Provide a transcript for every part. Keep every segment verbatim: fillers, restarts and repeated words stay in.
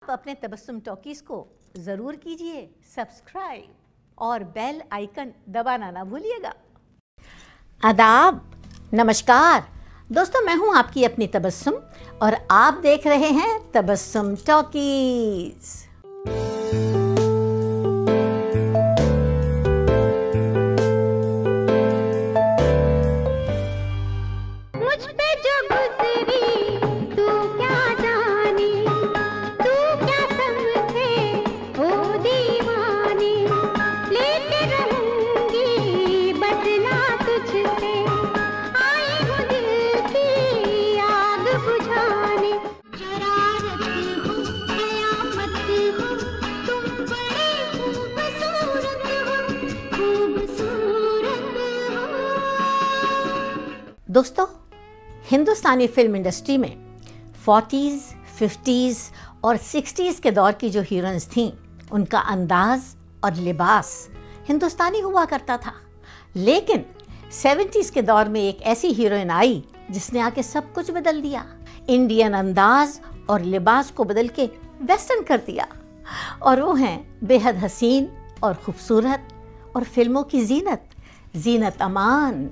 अपने तबस्सुम टॉकीज को ज़रूर कीजिए सब्सक्राइब और बेल आइकन दबाना ना भूलिएगा। आदाब, नमस्कार दोस्तों, मैं हूं आपकी अपनी तबस्सुम और आप देख रहे हैं तबस्सुम टॉकीज। दोस्तों, हिंदुस्तानी फिल्म इंडस्ट्री में फोर्टीज़, फिफ्टीज़ और सिक्सटीज़ के दौर की जो हीरोइंस थीं, उनका अंदाज और लिबास हिंदुस्तानी हुआ करता था। लेकिन सेवेंटीज़ के दौर में एक ऐसी हीरोइन आई जिसने आके सब कुछ बदल दिया। इंडियन अंदाज और लिबास को बदल के वेस्टर्न कर दिया, और वो हैं बेहद हसीन और खूबसूरत और फिल्मों की जीनत, जीनत अमान।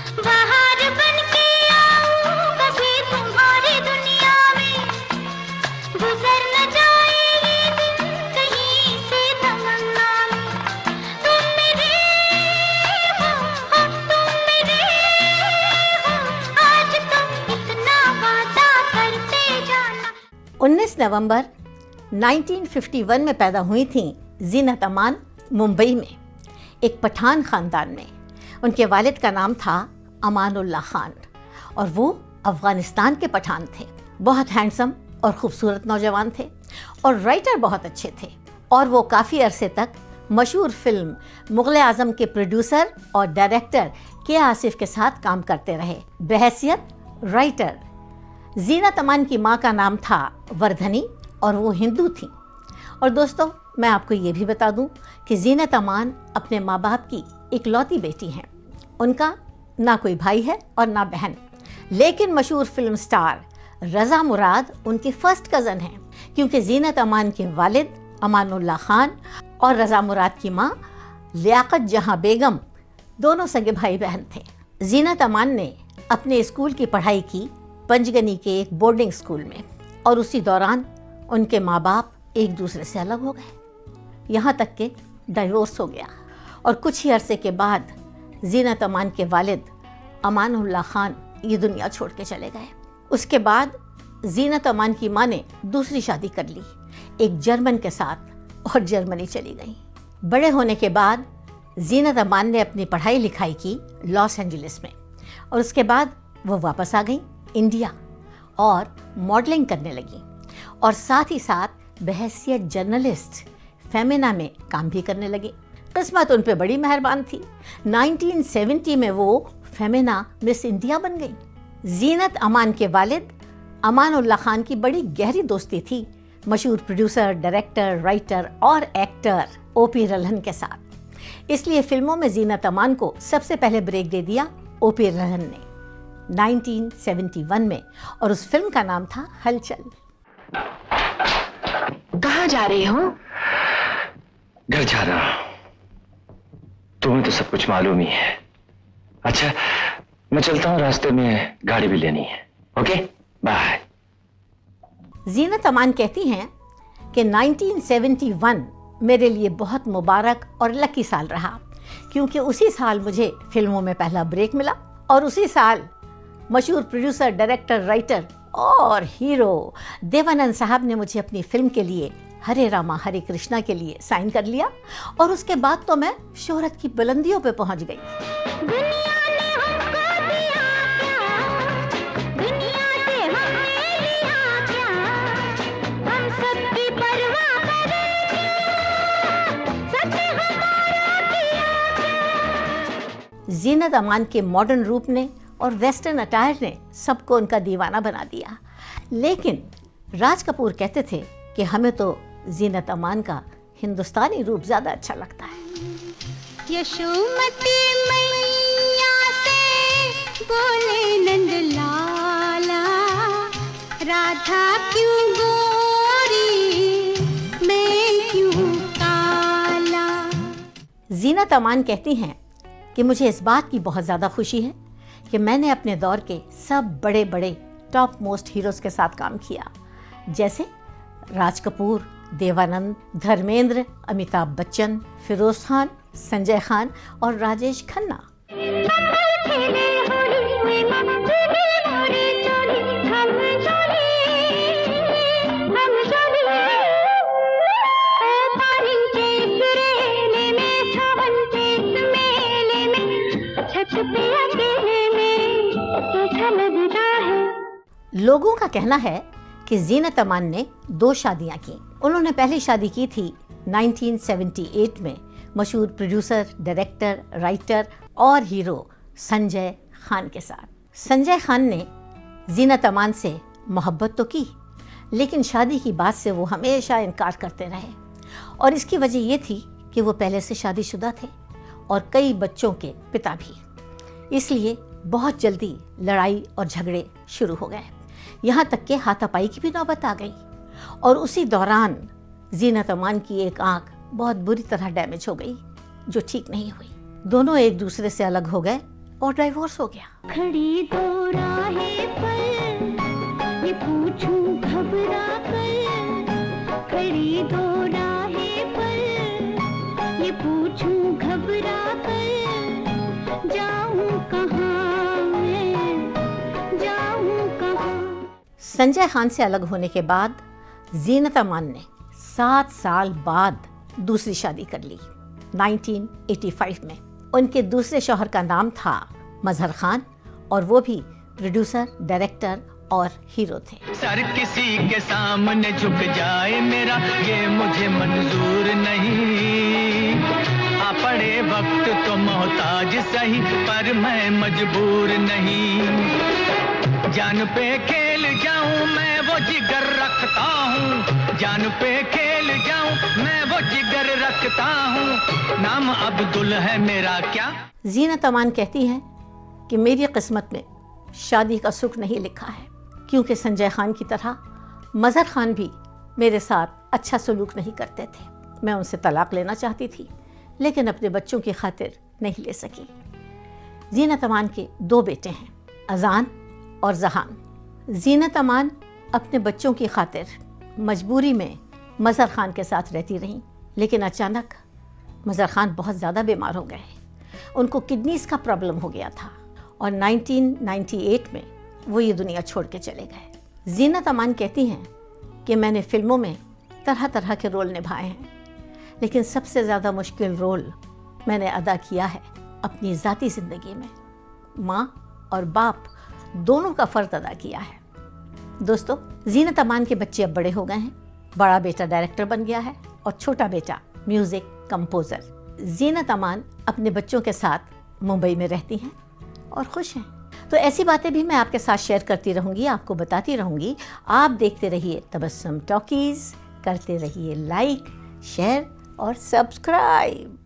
उन्नीस नवंबर उन्नीस सौ इक्यावन में पैदा हुई थीं जीनत अमान मुंबई में एक पठान ख़ानदान में। उनके वालिद का नाम था अमानुल्लाह खान और वो अफ़गानिस्तान के पठान थे। बहुत हैंडसम और ख़ूबसूरत नौजवान थे और राइटर बहुत अच्छे थे, और वो काफ़ी अरसे तक मशहूर फिल्म मुग़ल आज़म के प्रोड्यूसर और डायरेक्टर के आसिफ के साथ काम करते रहे बहैसियत राइटर। जीनत अमान की माँ का नाम था वर्धनी और वो हिंदू थी। और दोस्तों, मैं आपको ये भी बता दूं कि जीनत अमान अपने माँ बाप की इकलौती बेटी हैं। उनका ना कोई भाई है और ना बहन, लेकिन मशहूर फिल्म स्टार रज़ा मुराद उनके फर्स्ट कज़न हैं, क्योंकि जीनत अमान के वालिद अमानुल्लाह खान और रज़ा मुराद की माँ लियाकत जहाँ बेगम दोनों सगे भाई बहन थे। जीनत अमान ने अपने स्कूल की पढ़ाई की पंजगनी के एक बोर्डिंग स्कूल में, और उसी दौरान उनके माँ बाप एक दूसरे से अलग हो गए, यहाँ तक कि डाइवोर्स हो गया। और कुछ ही अरसे के बाद जीनत अमान के वालिद अमानुल्लाह खान ये दुनिया छोड़ के चले गए। उसके बाद जीनत अमान की माँ ने दूसरी शादी कर ली एक जर्मन के साथ और जर्मनी चली गई। बड़े होने के बाद जीनत अमान ने अपनी पढ़ाई लिखाई की लॉस एंजलिस में, और उसके बाद वो वापस आ गई इंडिया और मॉडलिंग करने लगी, और साथ ही साथ बहैसियत जर्नलिस्ट फेमिना में काम भी करने लगी। किस्मत उन पे बड़ी मेहरबान थी। उन्नीस सौ सत्तर में वो फेमिना मिस इंडिया बन गई। जीनत अमान के वालिद अमानुल्लाह खान की बड़ी गहरी दोस्ती थी मशहूर प्रोड्यूसर, डायरेक्टर, राइटर और एक्टर ओ पी रल्हन के साथ। इसलिए फिल्मों में जीनत अमान को सबसे पहले ब्रेक दे दिया ओ पी रल्हन ने उन्नीस सौ इकहत्तर में, और उस फिल्म का नाम था हलचल। कहाँ जा रहे हो? घर जा रहा हूं। तुम्हें तो सब कुछ मालूम ही है। अच्छा, मैं चलता हूँ, रास्ते में गाड़ी भी लेनी है। Okay, bye. जीनत अमान कहती हैं कि उन्नीस सौ इकहत्तर मेरे लिए बहुत मुबारक और लकी साल रहा, क्योंकि उसी साल मुझे फिल्मों में पहला ब्रेक मिला, और उसी साल मशहूर प्रोड्यूसर, डायरेक्टर, राइटर और हीरो देवानंद साहब ने मुझे अपनी फिल्म के लिए हरे रामा हरे कृष्णा के लिए साइन कर लिया, और उसके बाद तो मैं शोहरत की बुलंदियों पे पहुंच गई। जीनत अमान के मॉडर्न रूप ने और वेस्टर्न अटायर ने सबको उनका दीवाना बना दिया, लेकिन राज कपूर कहते थे कि हमें तो जीनत अमान का हिंदुस्तानी रूप ज़्यादा अच्छा लगता है। यशोमती मैया से बोले नंद लाला, राधा क्यों गोरी जीनत अमान कहती हैं कि मुझे इस बात की बहुत ज़्यादा खुशी है कि मैंने अपने दौर के सब बड़े बड़े टॉप मोस्ट हीरोज़ के साथ काम किया, जैसे राज कपूर, देवानंद, धर्मेंद्र, अमिताभ बच्चन, फिरोज खान, संजय खान और राजेश खन्ना। लोगों का कहना है कि जीनत अमान ने दो शादियां की। उन्होंने पहली शादी की थी उन्नीस सौ अठहत्तर में मशहूर प्रोड्यूसर, डायरेक्टर, राइटर और हीरो संजय खान के साथ। संजय खान ने जीनत अमान से मोहब्बत तो की, लेकिन शादी की बात से वो हमेशा इनकार करते रहे और इसकी वजह ये थी कि वो पहले से शादीशुदा थे और कई बच्चों के पिता भी। इसलिए बहुत जल्दी लड़ाई और झगड़े शुरू हो गए, यहाँ तक कि हाथापाई की भी नौबत आ गई और उसी दौरान जीनत अमान की एक आंख बहुत बुरी तरह डैमेज हो गई, जो ठीक नहीं हुई। दोनों एक दूसरे से अलग हो गए और डाइवोर्स हो गया। खड़ी दो राहें पर ये पूछूं घबरा कर, खड़ी दो राहें पर ये पूछूं घबरा कर, जाऊं कहाँ मैं, जाऊं कहाँ। संजय खान से अलग होने के बाद जीनत अमान ने सात साल बाद दूसरी शादी कर ली उन्नीस सौ पचासी में। उनके दूसरे शौहर का नाम था मजहर खान और वो भी प्रोड्यूसर, डायरेक्टर और हीरो थे। सर किसी के सामने झुक जाए मेरा, ये मुझे मंजूर नहीं। आ पड़े वक्त तो मोहताज सही, पर मैं मजबूर नहीं। जान पे खेल जाऊं मैं वो जिगर रखता हूँ, जान पे खेल जाऊं मैं वो जिगर रखता हूँ। नाम अब्दुल है मेरा क्या। जीनत अमान कहती हैं कि मेरी किस्मत में शादी का सुख नहीं लिखा है, क्योंकि संजय खान की तरह मजहर खान भी मेरे साथ अच्छा सलूक नहीं करते थे। मैं उनसे तलाक लेना चाहती थी, लेकिन अपने बच्चों की खातिर नहीं ले सकी। जीनत अमान के दो बेटे हैं, अजान और जहान। जीनत अमान अपने बच्चों की खातिर मजबूरी में मजहर खान के साथ रहती रहीं, लेकिन अचानक मजहर खान बहुत ज़्यादा बीमार हो गए। उनको किडनीज का प्रॉब्लम हो गया था और उन्नीस सौ अट्ठानवे में वो ये दुनिया छोड़ के चले गए। जीनत अमान कहती हैं कि मैंने फिल्मों में तरह तरह के रोल निभाए हैं, लेकिन सबसे ज़्यादा मुश्किल रोल मैंने अदा किया है अपनी ज़ाती ज़िंदगी में। माँ और बाप दोनों का फ़र्ज अदा किया है। दोस्तों, जीनत अमान के बच्चे अब बड़े हो गए हैं। बड़ा बेटा डायरेक्टर बन गया है और छोटा बेटा म्यूज़िक कंपोज़र। जीनत अमान अपने बच्चों के साथ मुंबई में रहती हैं और खुश हैं। तो ऐसी बातें भी मैं आपके साथ शेयर करती रहूँगी, आपको बताती रहूँगी। आप देखते रहिए तबस्सुम टॉकीज़, करते रहिए लाइक, शेयर और सब्सक्राइब।